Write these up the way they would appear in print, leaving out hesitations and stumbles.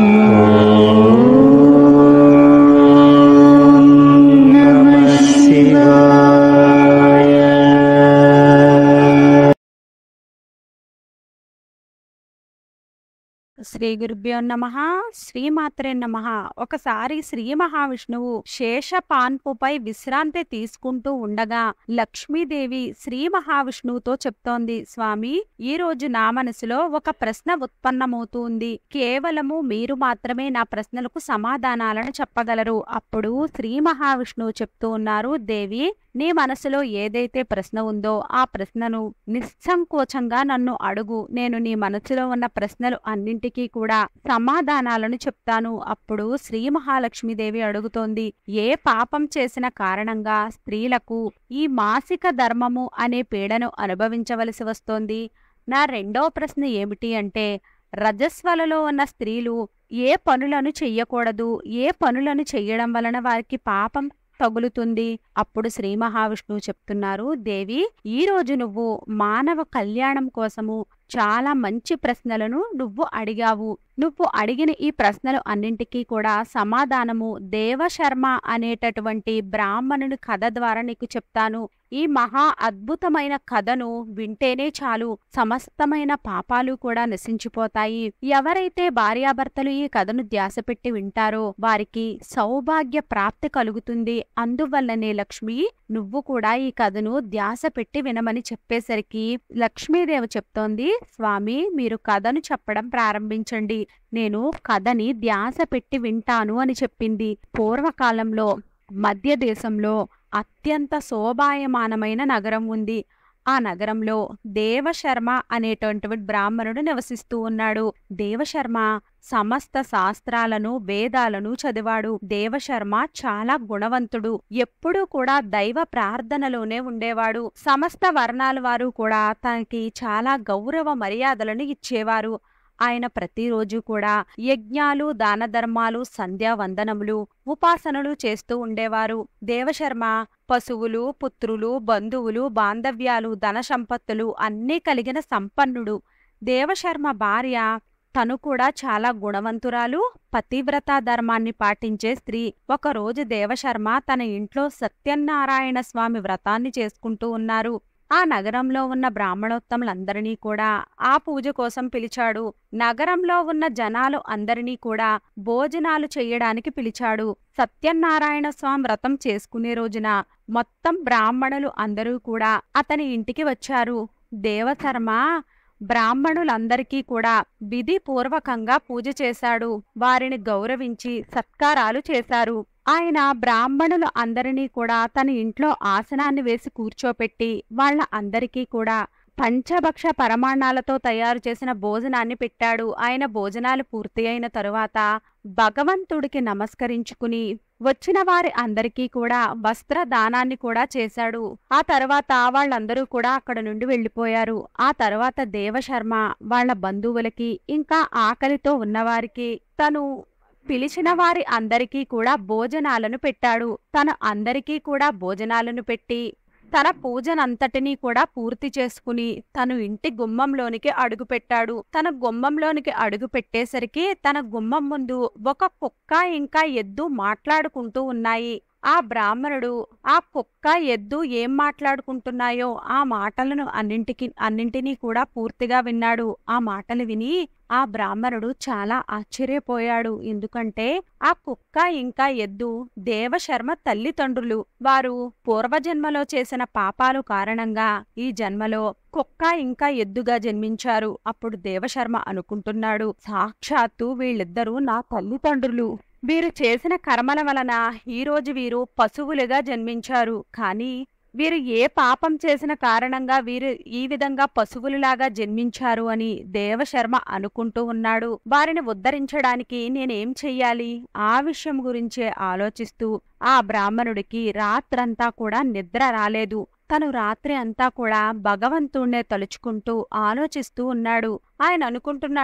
శ్రీ గురుభ్యో నమః. శ్రీమాత్రే నమః. ఒకసారి శ్రీ మహావిష్ణువు శేషపాన్పుపై విశ్రాంతి తీసుకుంటూ ఉండగా లక్ష్మీదేవి శ్రీ మహావిష్ణువుతో చెప్తోంది, స్వామి, ఈ రోజు నా మనసులో ఒక ప్రశ్న ఉత్పన్నమవుతుంది. కేవలము మీరు మాత్రమే నా ప్రశ్నలకు సమాధానాలను చెప్పగలరు. అప్పుడు శ్రీ మహావిష్ణువు చెప్తూ ఉన్నారు, దేవి, నీ మనసులో ఏదైతే ప్రశ్న ఉందో ఆ ప్రశ్నను నిస్సంకోచంగా నన్ను అడుగు. నేను నీ మనసులో ఉన్న ప్రశ్నలు అన్నింటికీ కూడా సమాధానాలను చెప్తాను. అప్పుడు శ్రీ మహాలక్ష్మీదేవి అడుగుతోంది, ఏ పాపం చేసిన కారణంగా స్త్రీలకు ఈ మాసిక ధర్మము అనే పీడను అనుభవించవలసి వస్తోంది? నా రెండో ప్రశ్న ఏమిటి అంటే, రజస్వలలో ఉన్న స్త్రీలు ఏ పనులను చెయ్యకూడదు, ఏ పనులను చెయ్యడం వలన వారికి పాపం తగులుతుంది? అప్పుడు శ్రీ మహావిష్ణువు చెప్తున్నారు, దేవి, ఈ రోజు నువ్వు మానవ కళ్యాణం కోసము చాలా మంచి ప్రశ్నలను నువ్వు అడిగావు. నువ్వు అడిగిన ఈ ప్రశ్నలు అన్నింటికీ కూడా సమాధానము దేవశర్మ అనేటటువంటి బ్రాహ్మణుని కథ ద్వారా నీకు చెప్తాను. ఈ మహా అద్భుతమైన కథను వింటేనే చాలు, సమస్తమైన పాపాలు కూడా నశించిపోతాయి. ఎవరైతే భార్యాభర్తలు ఈ కథను ధ్యాసపెట్టి వింటారో వారికి సౌభాగ్య ప్రాప్తి కలుగుతుంది. అందువల్లనే లక్ష్మి, నువ్వు కూడా ఈ కథను ధ్యాస పెట్టి వినమని చెప్పేసరికి లక్ష్మీదేవి చెప్తోంది, స్వామి, మీరు కథను చెప్పడం ప్రారంభించండి, నేను కథని ధ్యాస పెట్టి వింటాను అని చెప్పింది. పూర్వకాలంలో మధ్య దేశంలో అత్యంత శోభాయమానమైన నగరం ఉంది. ఆ నగరంలో దేవశర్మ అనేటువంటి బ్రాహ్మణుడు నివసిస్తూ ఉన్నాడు. దేవశర్మ సమస్త శాస్త్రాలను వేదాలను చదివాడు. దేవశర్మ చాలా గుణవంతుడు. ఎప్పుడూ కూడా దైవ ప్రార్థనలోనే ఉండేవాడు. సమస్త వర్ణాల వారు కూడా తనకి చాలా గౌరవ మర్యాదలను ఇచ్చేవారు. ఆయన ప్రతిరోజు కూడా యజ్ఞాలు, దాన ధర్మాలు, సంధ్యావందనములు, ఉపాసనలు చేస్తూ ఉండేవారు. దేవశర్మ పశువులు, పుత్రులు, బంధువులు, బాంధవ్యాలు, ధన సంపత్తులు అన్నీ కలిగిన సంపన్నుడు. దేవశర్మ భార్య తను కూడా చాలా గుణవంతురాలు, పతివ్రతా ధర్మాన్ని పాటించే స్త్రీ. ఒకరోజు దేవశర్మ తన ఇంట్లో సత్యనారాయణ స్వామి వ్రతాన్ని చేసుకుంటూ ఉన్నారు. ఆ నగరంలో ఉన్న బ్రాహ్మణోత్తములందరినీ కూడా ఆ పూజ కోసం పిలిచాడు. నగరంలో ఉన్న జనాలు అందరినీ కూడా భోజనాలు చెయ్యడానికి పిలిచాడు. సత్యనారాయణ స్వామి వ్రతం చేసుకునే రోజున మొత్తం బ్రాహ్మణులు అందరూ కూడా అతని ఇంటికి వచ్చారు. దేవశర్మ బ్రాహ్మణులందరికీ కూడా విధిపూర్వకంగా పూజ చేశాడు. వారిని గౌరవించి సత్కారాలు చేశారు. ఆయన బ్రాహ్మణులు అందరినీ కూడా తన ఇంట్లో ఆసనాన్ని వేసి కూర్చోపెట్టి వాళ్ళ అందరికీ కూడా పంచభక్ష పరమాణాలతో తయారు చేసిన భోజనాన్ని పెట్టాడు. ఆయన భోజనాలు పూర్తి అయిన తరువాత భగవంతుడికి నమస్కరించుకుని వచ్చిన వారి అందరికీ కూడా వస్త్రదానాన్ని కూడా చేశాడు. ఆ తర్వాత వాళ్ళందరూ కూడా అక్కడ నుండి వెళ్ళిపోయారు. ఆ తర్వాత దేవశర్మ వాళ్ళ బంధువులకి ఇంకా ఆకలితో ఉన్నవారికి తను పిలిచిన వారి అందరికీ కూడా భోజనాలను పెట్టాడు. తను అందరికీ కూడా భోజనాలను పెట్టి తన పూజనంతటినీ కూడా పూర్తి చేసుకుని తను ఇంటి గుమ్మంలోనికి అడుగుపెట్టాడు. తన గుమ్మంలోనికి అడుగు పెట్టేసరికి తన గుమ్మం ముందు ఒక కుక్క ఇంకా ఎద్దు మాట్లాడుకుంటూ ఉన్నాయి. ఆ బ్రాహ్మణుడు ఆ కుక్క ఎద్దు ఏం మాట్లాడుకుంటున్నాయో ఆ మాటలను అన్నింటినీ కూడా పూర్తిగా విన్నాడు. ఆ మాటలు విని ఆ బ్రాహ్మణుడు చాలా ఆశ్చర్యపోయాడు. ఎందుకంటే ఆ కుక్క ఇంకా ఎద్దు దేవశర్మ తల్లిదండ్రులు. వారు పూర్వజన్మలో చేసిన పాపాలు కారణంగా ఈ జన్మలో కుక్క ఇంకా ఎద్దుగా జన్మించారు. అప్పుడు దేవశర్మ అనుకుంటున్నాడు, సాక్షాత్తు వీళ్ళిద్దరూ నా తల్లిదండ్రులు. వీరు చేసిన కర్మల వలన ఈరోజు వీరు పశువులుగా జన్మించారు. కానీ వీరు ఏ పాపం చేసిన కారణంగా వీరు ఈ విధంగా పశువులులాగా జన్మించారు అని దేవశర్మ అనుకుంటూ ఉన్నాడు. వారిని ఉద్ధరించడానికి నేనేం చెయ్యాలి? ఆ విషయం గురించే ఆలోచిస్తూ ఆ బ్రాహ్మణుడికి రాత్రంతా కూడా నిద్ర రాలేదు. తను రాత్రి అంతా కూడా భగవంతుణ్ణే తలుచుకుంటూ ఆలోచిస్తూ ఉన్నాడు. ఆయన అనుకుంటున్నాడు,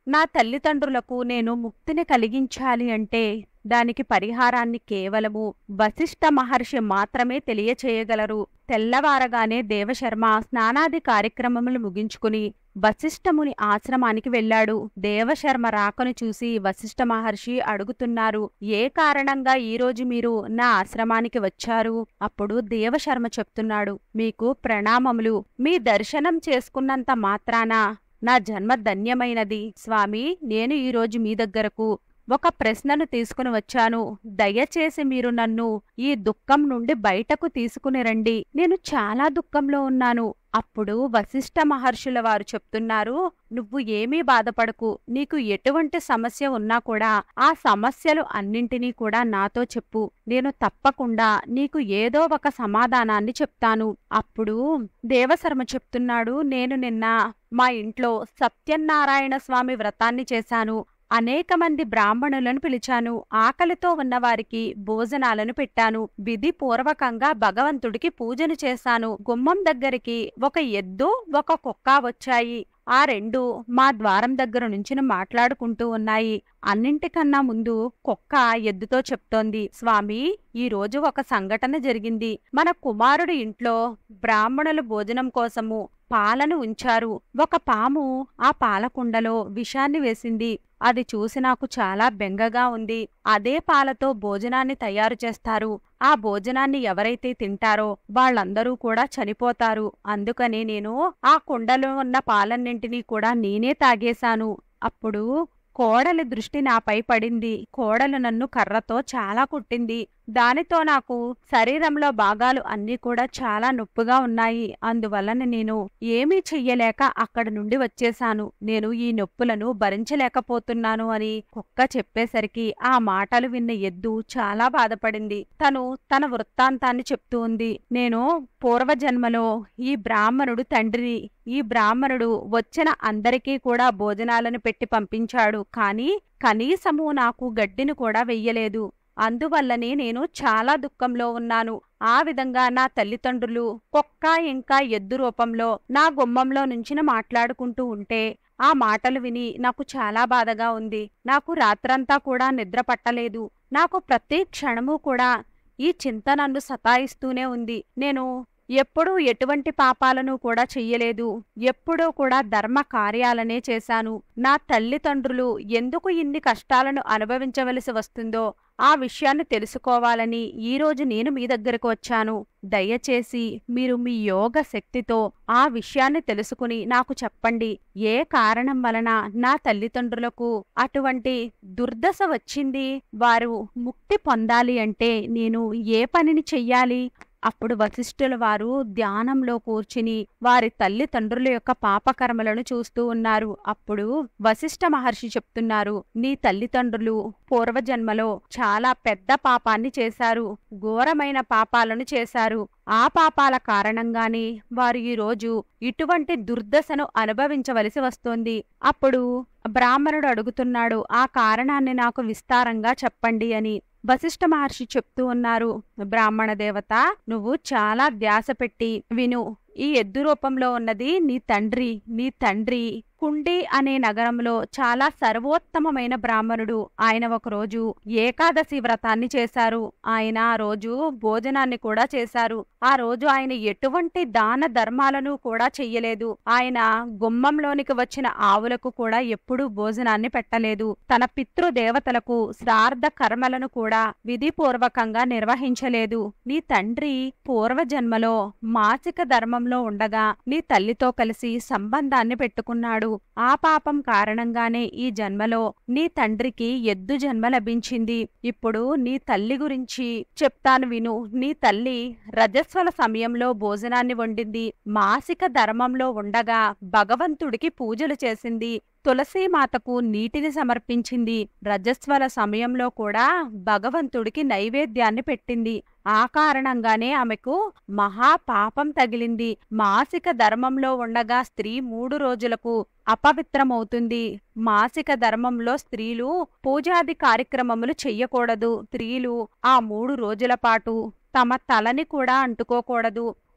నా తల్లిదండ్రులకు నేను ముక్తిని కలిగించాలి అంటే దానికి పరిహారాన్ని కేవలము వశిష్ఠ మహర్షి మాత్రమే తెలియచేయగలరు. తెల్లవారగానే దేవశర్మ స్నానాది కార్యక్రమములు ముగించుకుని వశిష్ఠముని ఆశ్రమానికి వెళ్ళాడు. దేవశర్మ రాకను చూసి వశిష్ఠ మహర్షి అడుగుతున్నారు, ఏ కారణంగా ఈరోజు మీరు నా ఆశ్రమానికి వచ్చారు? అప్పుడు దేవశర్మ చెప్తున్నాడు, మీకు ప్రణామములు. మీ దర్శనం చేసుకున్నంత మాత్రాన నా జన్మ ధన్యమైనది స్వామి. నేను ఈరోజు మీ దగ్గరకు ఒక ప్రశ్నను తీసుకుని వచ్చాను. దయచేసి మీరు నన్ను ఈ దుఃఖం నుండి బయటకు తీసుకుని రండి. నేను చాలా దుఃఖంలో ఉన్నాను. అప్పుడు వశిష్ఠ మహర్షుల వారు చెప్తున్నారు, నువ్వు ఏమీ బాధపడకు. నీకు ఎటువంటి సమస్య ఉన్నా కూడా ఆ సమస్యలు అన్నింటినీ కూడా నాతో చెప్పు. నేను తప్పకుండా నీకు ఏదో ఒక సమాధానాన్ని చెప్తాను. అప్పుడు దేవశర్మ చెప్తున్నాడు, నేను నిన్న మా ఇంట్లో సత్యనారాయణ స్వామి వ్రతాన్ని చేశాను. అనేక మంది బ్రాహ్మణులను పిలిచాను. ఆకలితో ఉన్నవారికి భోజనాలను పెట్టాను. విధిపూర్వకంగా భగవంతుడికి పూజను చేశాను. గుమ్మం దగ్గరికి ఒక ఎద్దు ఒక కుక్క వచ్చాయి. ఆ రెండు మా ద్వారం దగ్గర నుంచి మాట్లాడుకుంటూ ఉన్నాయి. అన్నింటికన్నా ముందు కుక్క ఎద్దుతో చెప్తోంది, స్వామి, ఈ రోజు ఒక సంఘటన జరిగింది. మన కుమారుడి ఇంట్లో బ్రాహ్మణుల భోజనం కోసము పాలను ఉంచారు. ఒక పాము ఆ పాలకుండలో విషాన్ని వేసింది. అది చూసి నాకు చాలా బెంగగా ఉంది. అదే పాలతో భోజనాన్ని తయారు చేస్తారు. ఆ భోజనాన్ని ఎవరైతే తింటారో వాళ్ళందరూ కూడా చనిపోతారు. అందుకని నేను ఆ కుండలో ఉన్న పాలన్నింటినీ కూడా నేనే తాగేశాను. అప్పుడు కోడలి దృష్టి నాపై పడింది. కోడలు నన్ను కర్రతో చాలా కుట్టింది. దానితో నాకు శరీరంలో భాగాలు అన్నీ కూడా చాలా నొప్పిగా ఉన్నాయి. అందువలన నేను ఏమీ చెయ్యలేక అక్కడి నుండి వచ్చేశాను. నేను ఈ నొప్పులను భరించలేకపోతున్నాను అని కుక్క చెప్పేసరికి ఆ మాటలు విన్న ఎద్దు చాలా బాధపడింది. తను తన వృత్తాంతాన్ని చెప్తూ ఉంది. నేను పూర్వజన్మలో ఈ బ్రాహ్మణుడు తండ్రిని. ఈ బ్రాహ్మణుడు వచ్చిన అందరికీ కూడా భోజనాలను పెట్టి పంపించాడు. కాని కనీసము నాకు గడ్డిని కూడా వెయ్యలేదు. అందువల్లనే నేను చాలా దుఃఖంలో ఉన్నాను. ఆ విధంగా నా తల్లిదండ్రులు కుక్క ఇంకా ఎద్దు రూపంలో నా గుమ్మంలో నుంచి మాట్లాడుకుంటూ ఉంటే ఆ మాటలు విని నాకు చాలా బాధగా ఉంది. నాకు రాత్రంతా కూడా నిద్ర పట్టలేదు. నాకు ప్రతి క్షణము కూడా ఈ చింత నన్ను సతాయిస్తూనే ఉంది. నేను ఎప్పుడూ ఎటువంటి పాపాలను కూడా చెయ్యలేదు. ఎప్పుడూ కూడా ధర్మ కార్యాలనే చేశాను. నా తల్లిదండ్రులు ఎందుకు ఇన్ని కష్టాలను అనుభవించవలసి వస్తుందో ఆ విషయాన్ని తెలుసుకోవాలని ఈరోజు నేను మీ దగ్గరకు వచ్చాను. దయచేసి మీరు మీ యోగ శక్తితో ఆ విషయాన్ని తెలుసుకుని నాకు చెప్పండి. ఏ కారణం వలన నా తల్లిదండ్రులకు అటువంటి దుర్దశ వచ్చింది? వారు ముక్తి పొందాలి అంటే నేను ఏ పనిని చెయ్యాలి? అప్పుడు వశిష్ఠుల వారు ధ్యానంలో కూర్చుని వారి తల్లిదండ్రుల యొక్క పాపకర్మలను చూస్తూ ఉన్నారు. అప్పుడు వశిష్ఠ మహర్షి చెప్తున్నారు, నీ తల్లిదండ్రులు పూర్వజన్మలో చాలా పెద్ద పాపాన్ని చేశారు. ఘోరమైన పాపాలను చేశారు. ఆ పాపాల కారణంగానే వారు ఈరోజు ఇటువంటి దుర్దశను అనుభవించవలసి వస్తోంది. అప్పుడు బ్రాహ్మణుడు అడుగుతున్నాడు, ఆ కారణాన్ని నాకు విస్తారంగా చెప్పండి అని. వశిష్ఠ మహర్షి చెప్తూ ఉన్నారు, బ్రాహ్మణ దేవత, నువ్వు చాలా ధ్యాస పెట్టి విను. ఈ ఎద్దు రూపంలో ఉన్నది నీ తండ్రి. నీ తండ్రి కుండి అనే నగరంలో చాలా సర్వోత్తమమైన బ్రాహ్మణుడు. ఆయన ఒకరోజు ఏకాదశి వ్రతాన్ని చేశారు. ఆయన ఆ రోజు భోజనాన్ని కూడా చేశారు. ఆ రోజు ఆయన ఎటువంటి దాన ధర్మాలను కూడా చెయ్యలేదు. ఆయన గుమ్మంలోనికి వచ్చిన ఆవులకు కూడా ఎప్పుడూ భోజనాన్ని పెట్టలేదు. తన పితృదేవతలకు శ్రాద్ధ కర్మలను కూడా విధిపూర్వకంగా నిర్వహించలేదు. నీ తండ్రి పూర్వజన్మలో మాసిక ధర్మంలో ఉండగా నీ తల్లితో కలిసి సంబంధాన్ని పెట్టుకున్నాడు. ఆ పాపం కారణంగానే ఈ జన్మలో నీ తండ్రికి ఎద్దు జన్మ లభించింది. ఇప్పుడు నీ తల్లి గురించి చెప్తాను విను. నీ తల్లి రజస్వల సమయంలో భోజనాన్ని వండింది. మాసిక ధర్మంలో ఉండగా భగవంతుడికి పూజలు చేసింది. తులసీమాతకు నీటిని సమర్పించింది. రజస్వల సమయంలో కూడా భగవంతుడికి నైవేద్యాన్ని పెట్టింది. ఆ కారణంగానే ఆమెకు మహాపాపం తగిలింది. మాసిక ధర్మంలో ఉండగా స్త్రీ 3 రోజులకు అపవిత్రమవుతుంది. మాసిక ధర్మంలో స్త్రీలు పూజాది కార్యక్రమములు చెయ్యకూడదు. స్త్రీలు ఆ 3 రోజుల పాటు తమ తలని కూడా అంటుకోకూడదు.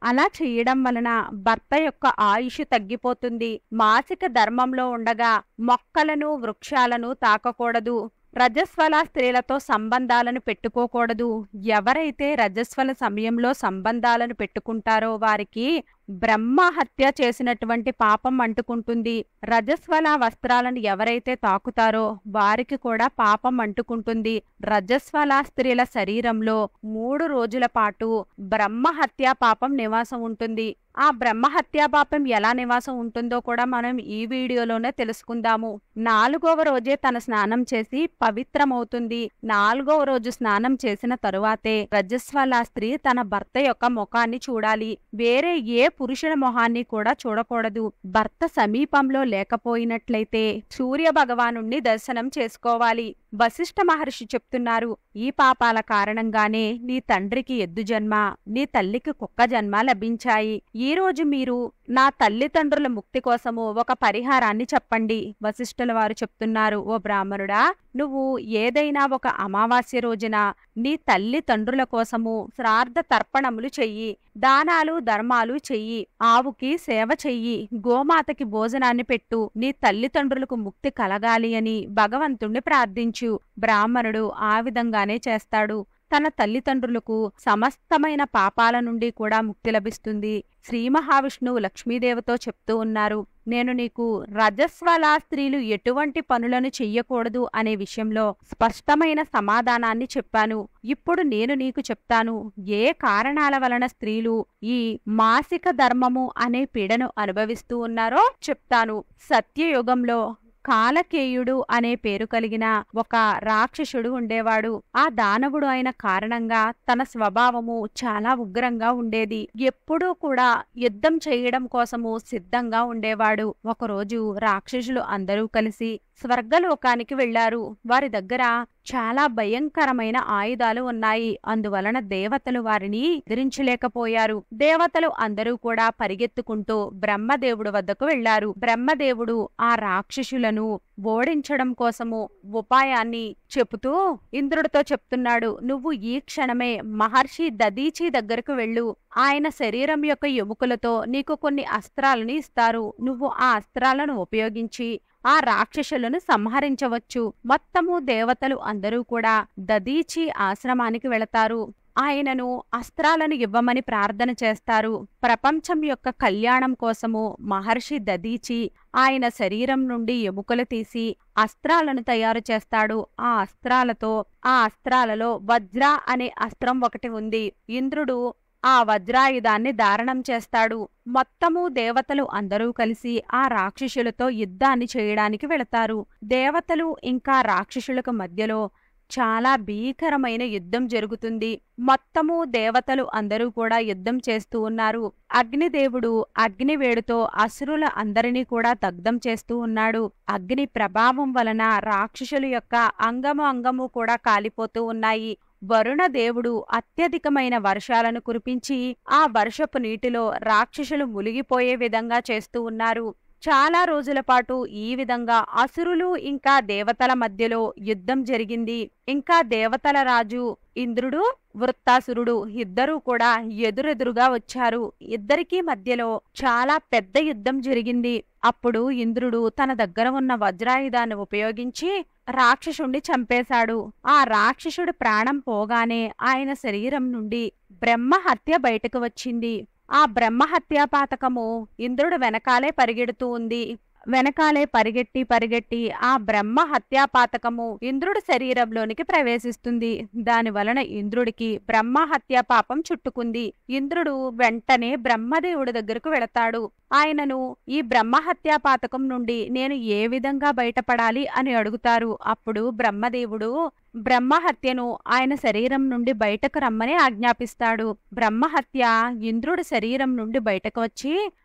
అలా చేయడం వలన భర్త యొక్క ఆయుష్ తగ్గిపోతుంది. మాసిక ధర్మంలో ఉండగా మొక్కలను వృక్షాలను తాకకూడదు. రజస్వల స్త్రీలతో సంబంధాలను పెట్టుకోకూడదు. ఎవరైతే రజస్వల సమయంలో సంబంధాలను పెట్టుకుంటారో వారికి బ్రహ్మహత్య చేసినటువంటి పాపం అంటుకుంటుంది. రజస్వల వస్త్రాలను ఎవరైతే తాకుతారో వారికి కూడా పాపం అంటుకుంటుంది. రజస్వల స్త్రీల శరీరంలో 3 రోజుల పాటు బ్రహ్మహత్య పాపం నివాసం ఉంటుంది. ఆ బ్రహ్మహత్యా పాపం ఎలా నివాసం ఉంటుందో కూడా మనం ఈ వీడియోలోనే తెలుసుకుందాము. 4వ రోజే తన స్నానం చేసి పవిత్రమవుతుంది. 4వ రోజు స్నానం చేసిన తరువాతే రజస్వల స్త్రీ తన భర్త యొక్క ముఖాన్ని చూడాలి. వేరే ఏ పురుషుల మొహాన్ని కూడా చూడకూడదు. భర్త సమీపంలో లేకపోయినట్లయితే సూర్య భగవానుణ్ణి దర్శనం చేసుకోవాలి. వశిష్ఠ మహర్షి చెప్తున్నారు, ఈ పాపాల కారణంగానే నీ తండ్రికి ఎద్దు జన్మ, నీ తల్లికి కుక్క జన్మ లభించాయి. ఈ రోజు మీరు నా తల్లిదండ్రుల ముక్తి కోసము ఒక పరిహారాన్ని చెప్పండి. వశిష్ఠుల వారు చెప్తున్నారు, ఓ బ్రాహ్మణుడా, నువ్వు ఏదైనా ఒక అమావాస్య రోజున నీ తల్లిదండ్రుల కోసము శ్రాద్ధ తర్పణములు చెయ్యి, దానాలు ధర్మాలు చెయ్యి, ఆవుకి సేవ చెయ్యి, గోమాతకి భోజనాన్ని పెట్టు, నీ తల్లిదండ్రులకు ముక్తి కలగాలి అని భగవంతుణ్ణి ప్రార్థించు. బ్రాహ్మణుడు ఆ విధంగానే చేస్తాడు. తన తల్లిదండ్రులకు సమస్తమైన పాపాల నుండి కూడా ముక్తి లభిస్తుంది. శ్రీ మహావిష్ణువు లక్ష్మీదేవితో చెప్తూ ఉన్నారు, నేను నీకు రజస్వల స్త్రీలు ఎటువంటి పనులను చెయ్యకూడదు అనే విషయంలో స్పష్టమైన సమాధానాన్ని చెప్పాను. ఇప్పుడు నేను నీకు చెప్తాను, ఏ కారణాల వలన స్త్రీలు ఈ మాసిక ధర్మము అనే పీడను అనుభవిస్తూ ఉన్నారో చెప్తాను. సత్యయుగంలో కాలకేయుడు అనే పేరు కలిగిన ఒక రాక్షసుడు ఉండేవాడు. ఆ దానవుడు అయిన కారణంగా తన స్వభావము చాలా ఉగ్రంగా ఉండేది. ఎప్పుడూ కూడా యుద్ధం చేయడం కోసము సిద్ధంగా ఉండేవాడు. ఒకరోజు రాక్షసులు అందరూ కలిసి స్వర్గలోకానికి వెళ్లారు. వారి దగ్గర చాలా భయంకరమైన ఆయుధాలు ఉన్నాయి. అందువలన దేవతలు వారిని ఎదిరించలేకపోయారు. దేవతలు అందరూ కూడా పరిగెత్తుకుంటూ బ్రహ్మదేవుడు వద్దకు వెళ్లారు. బ్రహ్మదేవుడు ఆ రాక్షసులను ఓడించడం కోసము ఉపాయాన్ని చెబుతూ ఇంద్రుడితో చెప్తున్నాడు, నువ్వు ఈ క్షణమే మహర్షి దదీచి దగ్గరకు వెళ్ళు. ఆయన శరీరం యొక్క ఎముకలతో నీకు కొన్ని అస్త్రాలను ఇస్తారు. నువ్వు ఆ అస్త్రాలను ఉపయోగించి ఆ రాక్షసులను సంహరించవచ్చు. మొత్తము దేవతలు అందరూ కూడా దదీచి ఆశ్రమానికి వెళతారు. ఆయనను అస్త్రాలను ఇవ్వమని ప్రార్థన చేస్తారు. ప్రపంచం యొక్క కళ్యాణం కోసము మహర్షి దదీచి ఆయన శరీరం నుండి ఎముకలు తీసి అస్త్రాలను తయారు చేస్తాడు. ఆ అస్త్రాలలో వజ్ర అనే అస్త్రం ఒకటి ఉంది. ఇంద్రుడు ఆ వజ్రాయుధాన్ని ధారణం చేస్తాడు. మొత్తము దేవతలు అందరూ కలిసి ఆ రాక్షసులతో యుద్ధాన్ని చేయడానికి వెళతారు. దేవతలు ఇంకా రాక్షసులకు మధ్యలో చాలా భీకరమైన యుద్ధం జరుగుతుంది. మొత్తము దేవతలు అందరూ కూడా యుద్ధం చేస్తూ ఉన్నారు. అగ్నిదేవుడు అగ్నివేడుతో అసురుల అందరినీ కూడా దగ్ధం చేస్తూ ఉన్నాడు. అగ్ని ప్రభావం వలన రాక్షసుల యొక్క అంగము కూడా కాలిపోతూ ఉన్నాయి. వరుణదేవుడు అత్యధికమైన వర్షాలను కురిపించి ఆ వర్షపు నీటిలో రాక్షసులు మునిగిపోయే విధంగా చేస్తూ ఉన్నారు. చాలా రోజుల పాటు ఈ విధంగా అసురులు ఇంకా దేవతల మధ్యలో యుద్ధం జరిగింది. ఇంకా దేవతల రాజు ఇంద్రుడు, వృత్తాసురుడు ఇద్దరూ కూడా ఎదురెదురుగా వచ్చారు. ఇద్దరికీ మధ్యలో చాలా పెద్ద యుద్ధం జరిగింది. అప్పుడు ఇంద్రుడు తన దగ్గర ఉన్న వజ్రాయుధాన్ని ఉపయోగించి రాక్షసుణ్ణి చంపేశాడు. ఆ రాక్షసుడి ప్రాణం పోగానే ఆయన శరీరం నుండి బ్రహ్మహత్య బయటకు వచ్చింది. ఆ బ్రహ్మహత్యా పాతకము ఇంద్రుడు వెనకాలే పరిగెడుతూ ఉంది. వెనకాలే పరిగెట్టి ఆ బ్రహ్మ హత్యాపాతకము ఇంద్రుడి శరీరంలోనికి ప్రవేశిస్తుంది. దాని వలన ఇంద్రుడికి బ్రహ్మ హత్యా పాపం చుట్టుకుంది. ఇంద్రుడు వెంటనే బ్రహ్మదేవుడి దగ్గరకు వెళతాడు. ఆయనను ఈ బ్రహ్మ హత్యా పాతకం నుండి నేను ఏ విధంగా బయటపడాలి అని అడుగుతారు. అప్పుడు బ్రహ్మదేవుడు బ్రహ్మహత్యను ఆయన శరీరం నుండి బయటకు రమ్మని ఆజ్ఞాపిస్తాడు. బ్రహ్మహత్య ఇంద్రుడి శరీరం నుండి బయటకు వచ్చి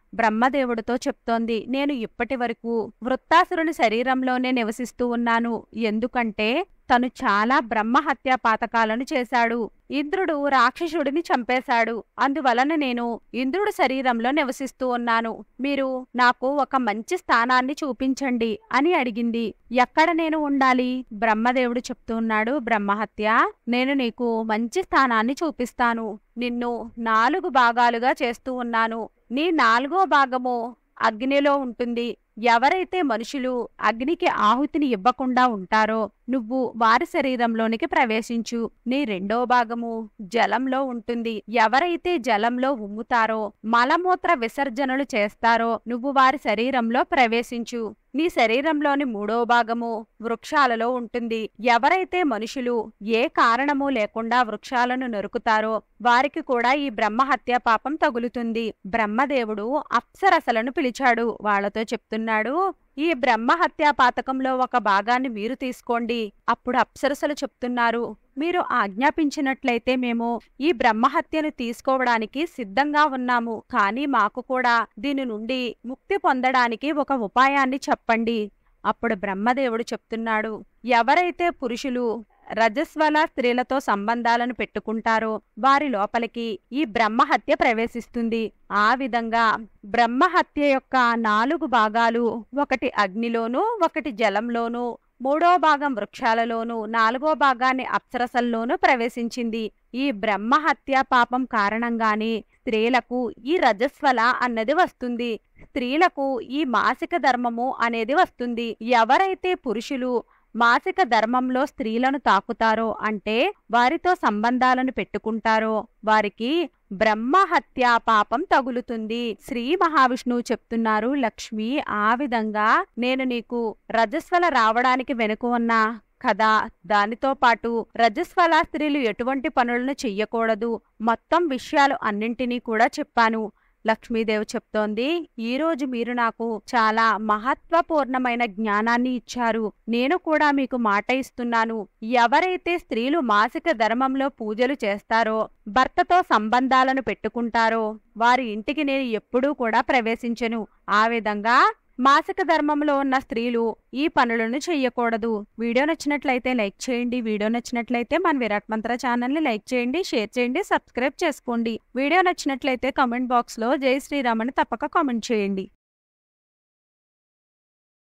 బ్రహ్మదేవుడితో చెప్తోంది, నేను ఇప్పటి వరకు వృత్తాసురుని శరీరంలోనే నివసిస్తూ ఉన్నాను. ఎందుకంటే తను చాలా బ్రహ్మహత్యా పాతకాలను చేశాడు. ఇంద్రుడు రాక్షసుడిని చంపేశాడు. అందువలన నేను ఇంద్రుడి శరీరంలో నివసిస్తూ ఉన్నాను. మీరు నాకు ఒక మంచి స్థానాన్ని చూపించండి అని అడిగింది. ఎక్కడ నేను ఉండాలి? బ్రహ్మదేవుడు చెప్తూ ఉన్నాడు, బ్రహ్మహత్య, నేను నీకు మంచి స్థానాన్ని చూపిస్తాను. నిన్ను 4 భాగాలుగా చేస్తూ ఉన్నాను. నీ 4వ భాగము అగ్నిలో ఉంటుంది. ఎవరైతే మనుషులు అగ్నికి ఆహుతిని ఇవ్వకుండా ఉంటారో నువ్వు వారి శరీరంలోనికి ప్రవేశించు. నీ 2వ భాగము జలంలో ఉంటుంది. ఎవరైతే జలంలో ఉమ్ముతారో మలమూత్ర విసర్జనలు చేస్తారో నువ్వు వారి శరీరంలో ప్రవేశించు. నీ శరీరంలోని 3వ భాగము వృక్షాలలో ఉంటుంది. ఎవరైతే మనుషులు ఏ కారణము లేకుండా వృక్షాలను నరుకుతారో వారికి కూడా ఈ బ్రహ్మహత్య పాపం తగులుతుంది. బ్రహ్మదేవుడు అప్సరసలను పిలిచాడు. వాళ్లతో చెప్తున్నాడు, ఈ బ్రహ్మహత్యా పాతకంలో ఒక భాగాన్ని మీరు తీసుకోండి. అప్పుడు అప్సరసలు చెప్తున్నారు, మీరు ఆజ్ఞాపించినట్లయితే మేము ఈ బ్రహ్మహత్యను తీసుకోవడానికి సిద్ధంగా ఉన్నాము. కానీ మాకు కూడా దీని నుండి ముక్తి పొందడానికి ఒక ఉపాయాన్ని చెప్పండి. అప్పుడు బ్రహ్మదేవుడు చెప్తున్నాడు, ఎవరైతే పురుషులు రజస్వల స్త్రీలతో సంబంధాలను పెట్టుకుంటారో వారి లోపలికి ఈ బ్రహ్మహత్య ప్రవేశిస్తుంది. ఆ విధంగా బ్రహ్మహత్య యొక్క 4 భాగాలు, ఒకటి అగ్నిలోనూ, ఒకటి జలంలోనూ, 3వ భాగం వృక్షాలలోనూ, 4వ భాగాన్ని అప్సరసల్లోనూ ప్రవేశించింది. ఈ బ్రహ్మహత్య పాపం కారణంగానే స్త్రీలకు ఈ రజస్వల అన్నది వస్తుంది. స్త్రీలకు ఈ మాసిక ధర్మము అనేది వస్తుంది. ఎవరైతే పురుషులు మాసిక ధర్మంలో స్త్రీలను తాకుతారో అంటే వారితో సంబంధాలను పెట్టుకుంటారో వారికి బ్రహ్మహత్యా పాపం తగులుతుంది. శ్రీ మహావిష్ణువు చెప్తున్నారు, లక్ష్మి, ఆ విధంగా నేను నీకు రజస్వల రావడానికి వెనుక ఉన్న కదా, దానితో పాటు రజస్వల స్త్రీలు ఎటువంటి పనులను చెయ్యకూడదు, మొత్తం విషయాలు అన్నింటినీ కూడా చెప్పాను. లక్ష్మీదేవి చెప్తోంది, ఈరోజు మీరు నాకు చాలా మహత్వపూర్ణమైన జ్ఞానాన్ని ఇచ్చారు. నేను కూడా మీకు మాట ఇస్తున్నాను. ఎవరైతే స్త్రీలు మాసిక ధర్మంలో పూజలు చేస్తారో భర్తతో సంబంధాలను పెట్టుకుంటారో వారి ఇంటికి నేను ఎప్పుడూ కూడా ప్రవేశించను. ఆ విధంగా మాసిక ధర్మంలో ఉన్న స్త్రీలు ఈ పనులను చెయ్యకూడదు. వీడియో నచ్చినట్లయితే లైక్ చేయండి. వీడియో నచ్చినట్లయితే మన విరాట్ మంత్ర ఛానల్ని లైక్ చేయండి, షేర్ చేయండి, సబ్స్క్రైబ్ చేసుకోండి. వీడియో నచ్చినట్లయితే కామెంట్ బాక్స్లో జై శ్రీరామ్ అని తప్పక కామెంట్ చేయండి.